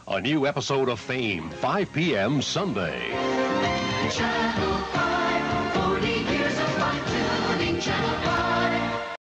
A new episode of Fame, 5 p.m. Sunday.